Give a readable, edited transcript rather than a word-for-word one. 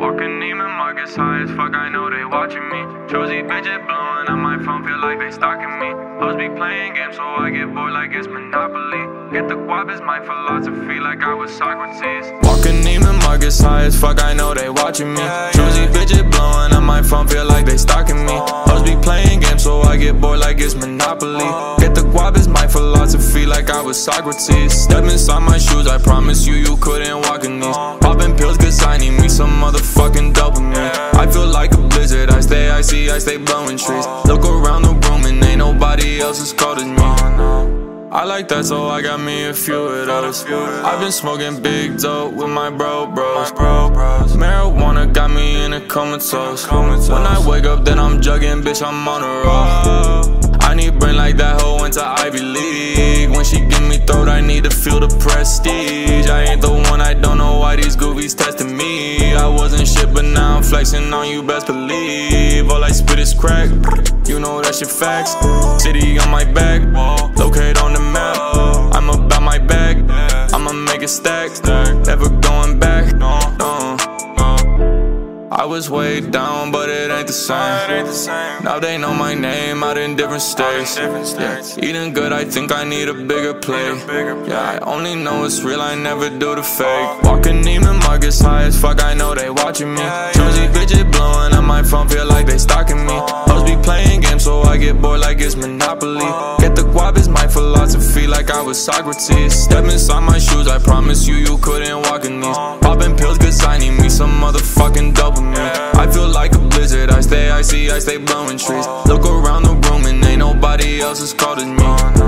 Walking Neiman Marcus high as fuck, I know they watching me. Choosy bitches blowing up my phone, feel like they stalking me. Hoes be playing games so I get bored like it's Monopoly. Get the guap is my philosophy like I was Socrates. Walking Neiman Marcus high as fuck, I know they watching me. Choosy bitches blowing up my phone, feel like they stalking me. Hoes be playing games so I get bored like it's Monopoly. Get the guap is my philosophy like I was Socrates. Step inside my shoes, I promise you, you couldn't walk in these. Popping pills cause I need me some motherfucking dopamine. I feel like a blizzard, I stay icy, I stay blowing trees. Look around the room and ain't nobody else as cold as me. I like that, so I got me a few of those. I've been smoking big dope with my bros. Marijuana got me in a comatose. When I wake up, then I'm jugging, bitch, I'm on a roll. I need brain like that hoe went to Ivy League. When she give me throat, I need to feel the prestige. I ain't the one, I don't know why these goofies testing me. I wasn't shit, but now I'm flexing on you, best believe. All I spit is crack, you know that shit facts. City on my back, locate on the map. I'm about my bag, I'ma make it stack. Never going back, no. I was way down, but it ain't the same. Now they know my name out in different states. Yeah. Eating good, I think I need a bigger plate. Yeah, I only know it's real, I never do the fake. Walking Neiman Marcus high as fuck, I know they watching me. Choosy bitches blowing up my phone, feel like they stalking me. Hoes be playing games so I get bored like it's Monopoly. Get the guap is my philosophy like I was Socrates. Step inside my shoes, I promise you, you couldn't walk in these. Popping pills cause I need me some motherfucking dopamine. I feel like a blizzard, I stay icy, I stay blowing trees. Look around the room and ain't nobody else as cold as me.